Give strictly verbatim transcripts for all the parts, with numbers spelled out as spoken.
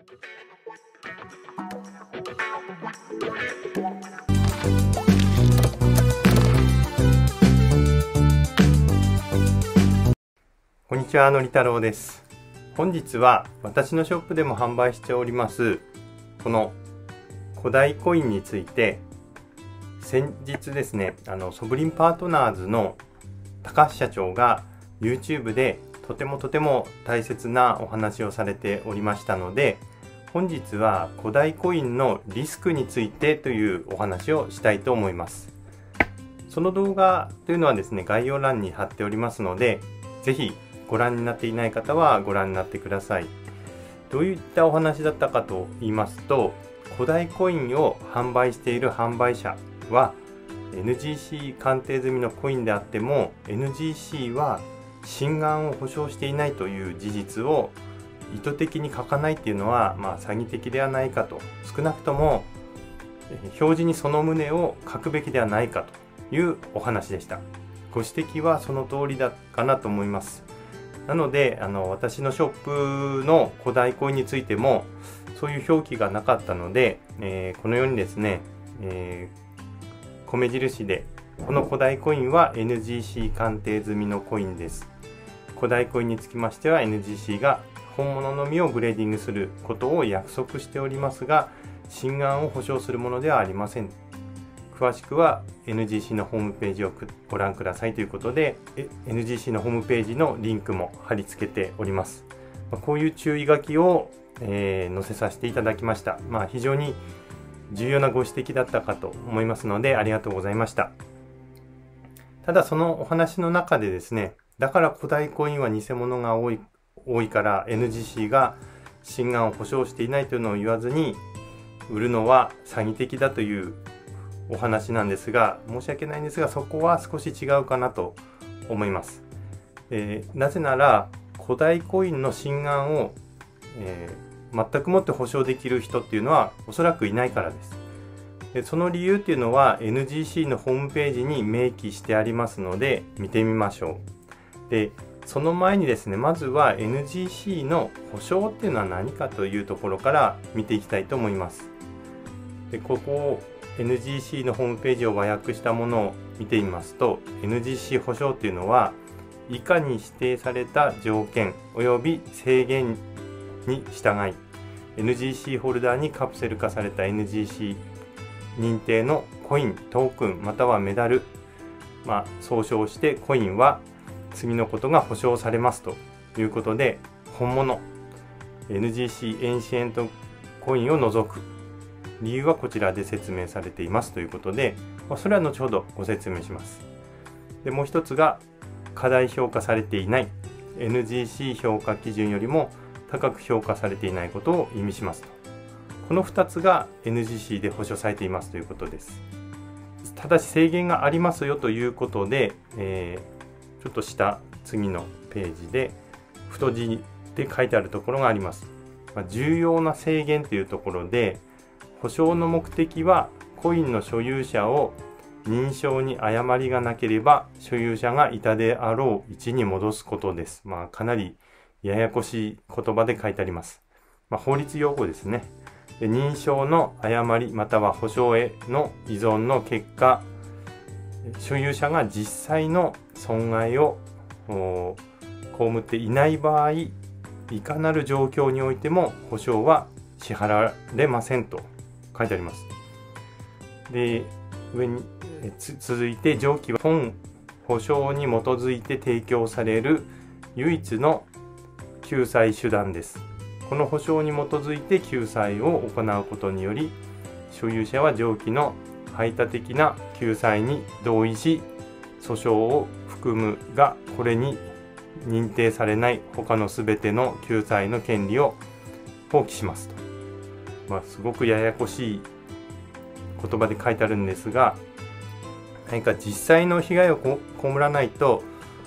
こんにちは、のり太郎です。本日は私のショップでも販売しておりますこの古代コインについて、先日ですね、あのソブリンパートナーズの高橋社長が YouTube でとてもとても大切なお話をされておりましたので、本日は古代コインのリスクについてというお話をしたいと思います。その動画というのはですね、概要欄に貼っておりますので、ぜひご覧になっていない方はご覧になってください。どういったお話だったかと言いますと、古代コインを販売している販売者は エヌジーシー 鑑定済みのコインであっても エヌジーシー は真贋を保証していないという事実を意図的に書かないっていうのは、まあ、詐欺的ではないかと、少なくとも表示にその旨を書くべきではないかというお話でした。ご指摘はその通りだかなと思います。なのであの私のショップの古代コインについてもそういう表記がなかったので、えー、このようにですね、えー、米印でこの古代コインは エヌジーシー 鑑定済みのコインです。古代コインにつきましては エヌジーシー が本物のみをグレーディングすることを約束しておりますが、真贋を保証するものではありません。詳しくは エヌジーシー のホームページをご覧くださいということで、 エヌジーシー のホームページのリンクも貼り付けております。こういう注意書きを、えー、載せさせていただきました。まあ、非常に重要なご指摘だったかと思いますので、ありがとうございました。ただそのお話の中でですね、だから古代コインは偽物が多い、多いから エヌジーシー が真贋を保証していないというのを言わずに、売るのは詐欺的だというお話なんですが、申し訳ないんですが、そこは少し違うかなと思います。えー、なぜなら古代コインの真贋を、えー、全くもって保証できる人っていうのはおそらくいないからです。でその理由っていうのは エヌジーシー のホームページに明記してありますので見てみましょう。でその前にですね、まずは エヌジーシー の保証っていうのは何かというところから見ていきたいと思います。でここをエヌジーシー のホームページを和訳したものを見てみますと、 エヌジーシー 保証というのは以下に指定された条件及び制限に従い エヌジーシー ホルダーにカプセル化された エヌジーシー 認定のコイン、トークンまたはメダル、まあ、総称してコインは次のことが保証されますということで、本物 エヌジーシー エンシエントコインを除く理由はこちらで説明されていますということで、それは後ほどご説明します。でもう一つが過大評価されていない エヌジーシー 評価基準よりも高く評価されていないことを意味しますと。このふたつが エヌジーシー で保証されていますということです。ただし制限がありますよということで、えー、ちょっと下次のページで太字で書いてあるところがあります。まあ、重要な制限というところで、保証の目的はコインの所有者を認証に誤りがなければ所有者がいたであろう位置に戻すことです。まあ、かなりややこしい言葉で書いてあります。まあ、法律用語ですね。で認証の誤りまたは保証への依存の結果、所有者が実際の損害を被っていない場合、いかなる状況においても保証は支払われませんと書いてあります。で上に続いて、上記は本保証に基づいて提供される唯一の救済手段です。この保証に基づいて救済を行うことにより、所有者は上記の排他的な救済に同意し、訴訟を含むがこれに認定されない他のすべての救済の権利を放棄しますと。まあ、すごくややこしい言葉で書いてあるんですが、何か実際の被害を被らないと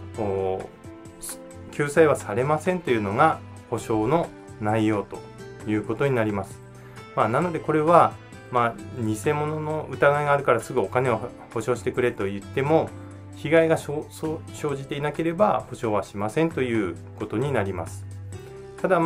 救済はされませんというのが保証の内容ということになります。まあ、なのでこれは、まあ、偽物の疑いがあるからすぐお金を保証してくれと言っても、被害が生じていなければ保証はしませんということになります。ただまあ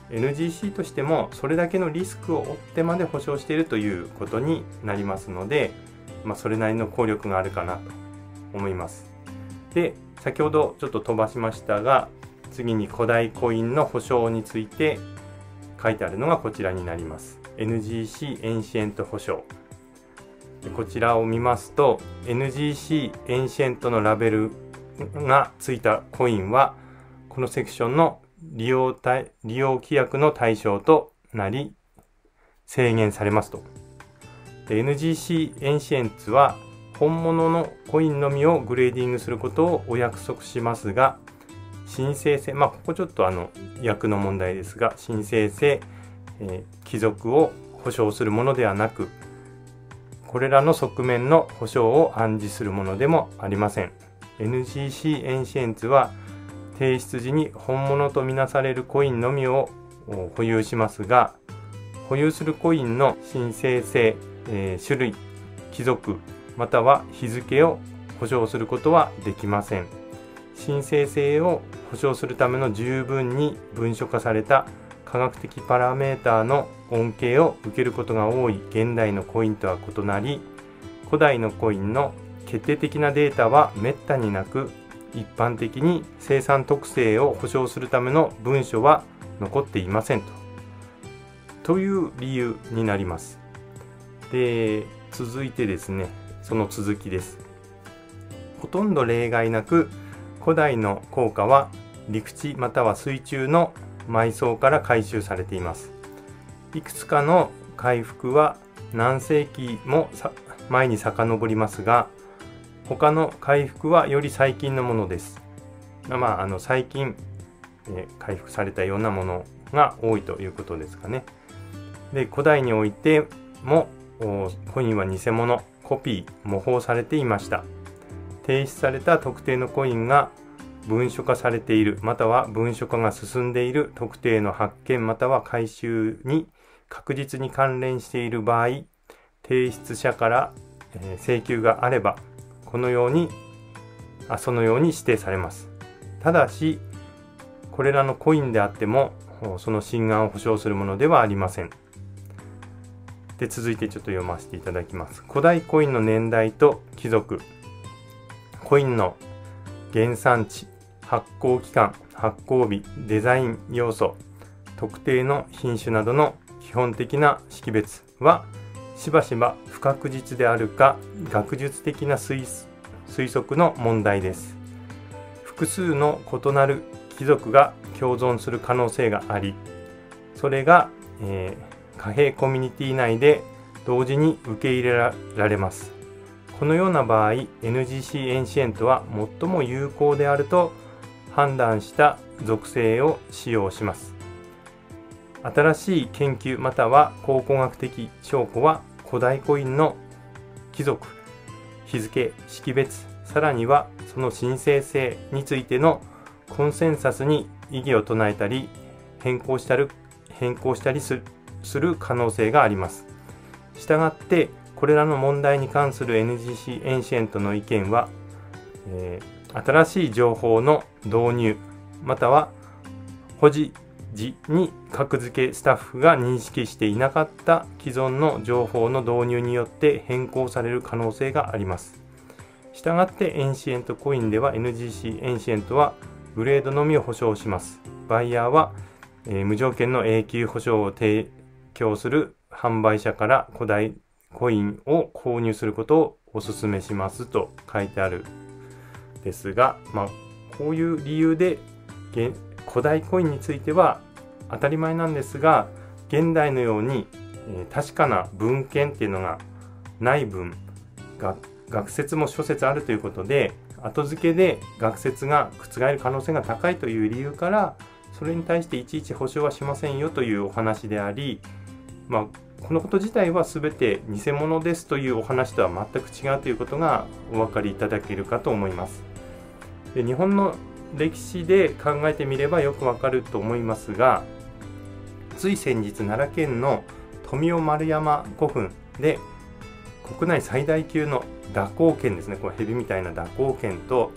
エヌジーシー としてもそれだけのリスクを負ってまで保証しているということになりますので、まあ、それなりの効力があるかなと思います。で、先ほどちょっと飛ばしましたが、次に古代コインの保証について書いてあるのがこちらになります。エヌジーシー エンシエント保証。こちらを見ますと エヌジーシー エンシエントのラベルがついたコインはこのセクションの利用対利用規約の対象となり制限されますと。で エヌジーシー エンシエンツは本物のコインのみをグレーディングすることをお約束しますが、申請性、まあここちょっとあの訳の問題ですが、申請性、えー、帰属を保証するものではなく、これらの側面の保証を暗示するものでもありません。エヌジーシー エンシエンツは提出時に本物とみなされるコインのみを保有しますが、保有するコインの申請性、えー、種類、帰属または日付を保証することはできません。申請性を保証するための十分に文書化された科学的パラメータの恩恵を受けることが多い現代のコインとは異なり、古代のコインの決定的なデータはめったになく、一般的に生産特性を保証するための文書は残っていませんと。という理由になります。で、続いてですね、その続きです。ほとんど例外なく、古代の硬貨は陸地または水中の埋葬から回収されています。いくつかの回復は何世紀も前に遡りますが、他の回復はより最近のものです。まあ、あの最近、えー、回復されたようなものが多いということですかね。で、古代においてもコインは偽物、コピー、模倣されていました。提出された特定のコインが文書化されている、または文書化が進んでいる特定の発見または回収に確実に関連している場合、提出者から請求があれば、このように、あ、そのように指定されます。ただし、これらのコインであっても、その真贋を保証するものではありません。で、続いてちょっと読ませていただきます。古代コインの年代と帰属、コインの原産地、発行期間、発行日、デザイン要素、特定の品種などの基本的な識別はしばしば不確実であるか学術的な 推, 推測の問題です。複数の異なる貴族が共存する可能性があり、それが、えー、貨幣コミュニティ内で同時に受け入れられます。このような場合、エヌジーシー エンシエントは最も有効であると判断した属性を使用します。新しい研究または考古学的証拠は古代コインの帰属、日付、識別、さらにはその申請性についてのコンセンサスに異議を唱えたり変更したり変更したりする可能性があります。したがってこれらの問題に関する エヌジーシー エンシエントの意見は、えー、新しい情報の導入または保持時に格付けスタッフが認識していなかった既存の情報の導入によって変更される可能性があります。したがってエンシエントコインでは エヌジーシー エンシエントはグレードのみを保証します。バイヤーは、えー、無条件の永久保証を提供する販売者から古代コインを購入することをお勧めしますと書いてあるですが、まあ、こういう理由で古代コインについては当たり前なんですが、現代のように、えー、確かな文献っていうのがない分、が学説も諸説あるということで、後付けで学説が覆る可能性が高いという理由から、それに対していちいち保証はしませんよというお話であり、まあ、このこと自体は全て偽物ですというお話とは全く違うということがお分かりいただけるかと思います。で、日本の歴史で考えてみればよくわかると思いますが、つい先日奈良県の富雄丸山古墳で国内最大級の蛇行剣ですね、これ蛇みたいな蛇行剣と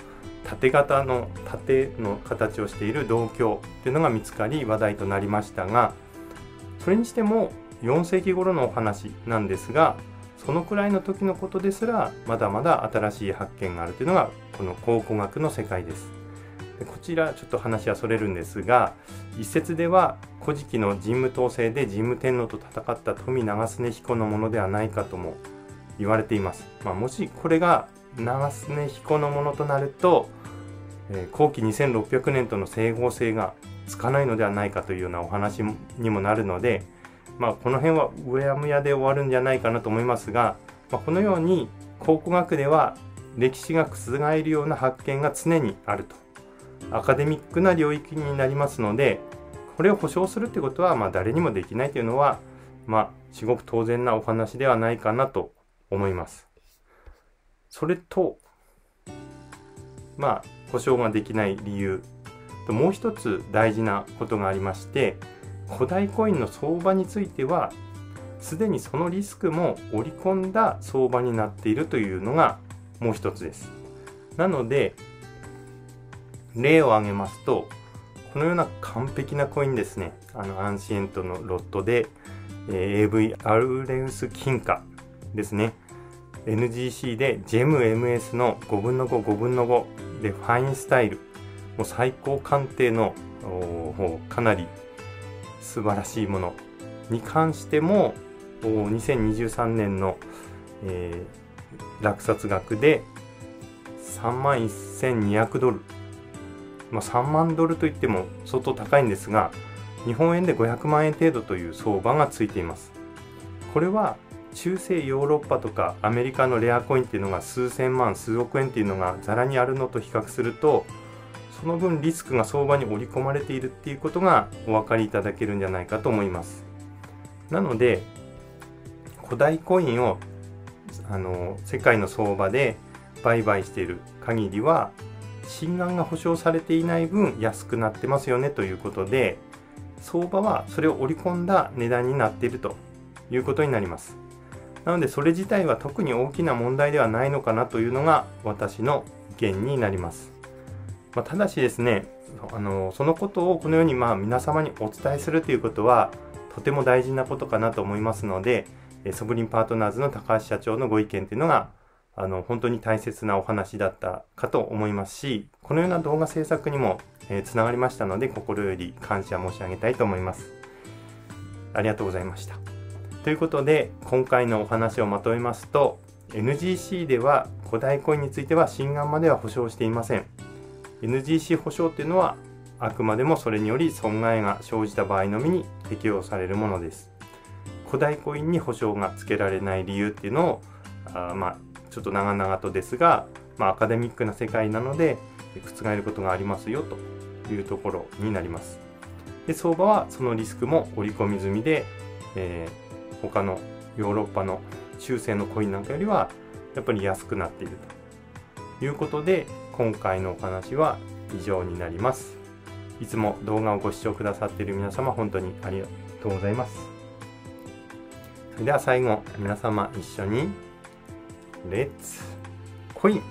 縦型の縦の形をしている銅鏡っていうのが見つかり話題となりましたが、それにしてもよん世紀頃のお話なんですが、そのくらいの時のことですらまだまだ新しい発見があるというのがこの考古学の世界です。でこちらちょっと話はそれるんですが、一説では古事記の神武統制で神武天皇と戦った富長常彦のものではないかとも言われています。まあ、もしこれが長常彦のものとなると、えー、後期にせんろっぴゃくねんとの整合性がつかないのではないかというようなお話にもなるので、まあ、この辺はうやむやで終わるんじゃないかなと思いますが、まあ、このように考古学では歴史が覆るような発見が常にあると、アカデミックな領域になりますので、これを保証するってことはまあ誰にもできないというのは、まあ、至極当然なお話ではないかなと思います。それと、まあ、保証ができない理由と、もう一つ大事なことがありまして、古代コインの相場についてはすでにそのリスクも織り込んだ相場になっているというのがもう一つです。なので例を挙げますと、このような完璧なコインですね、あのアンシエントのロットで、えー、エーブイ アウレウス金貨ですね、 エヌジーシー でジェム エムエス のごぶんのご、ごぶんのごでファインスタイル、もう最高鑑定のかなり素晴らしいものに関してもにせんにじゅうさんねんの、えー、落札額でさんまんせんにひゃくドル、まあ、さんまんドルといっても相当高いんですが、日本円でごひゃくまんえん程度という相場がついています。これは中世ヨーロッパとかアメリカのレアコインっていうのが数千万数億円っていうのがざらにあるのと比較すると、その分リスクが相場に織り込まれているっていうことがお分かりいただけるんじゃないかと思います。なので古代コインをあの世界の相場で売買している限りは真贋が保証されていない分安くなってますよねということで、相場はそれを織り込んだ値段になっているということになります。なのでそれ自体は特に大きな問題ではないのかなというのが私の意見になります。まあ、ただしですね、あのそのことをこのようにまあ皆様にお伝えするということはとても大事なことかなと思いますので、ソブリンパートナーズの高橋社長のご意見というのがあの本当に大切なお話だったかと思いますし、このような動画制作にもえー、つながりましたので、心より感謝申し上げたいと思います。ありがとうございました。ということで今回のお話をまとめますと、 エヌジーシー では古代コインについては真贋までは保証していません。 エヌジーシー 保証というのはあくまでもそれにより損害が生じた場合のみに適用されるものです。古代コインに保証がつけられない理由っていうのをあまあちょっと長々とですが、まあ、アカデミックな世界なので覆ることがありますよというところになります。で相場はそのリスクも織り込み済みで、えー、他のヨーロッパの中世のコインなんかよりはやっぱり安くなっているということで、今回のお話は以上になります。いつも動画をご視聴くださっている皆様本当にありがとうございます。それでは最後、皆様一緒にレッツコイン。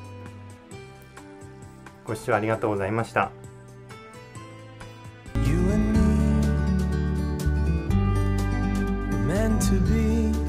ご視聴ありがとうございました。 You and me were meant to be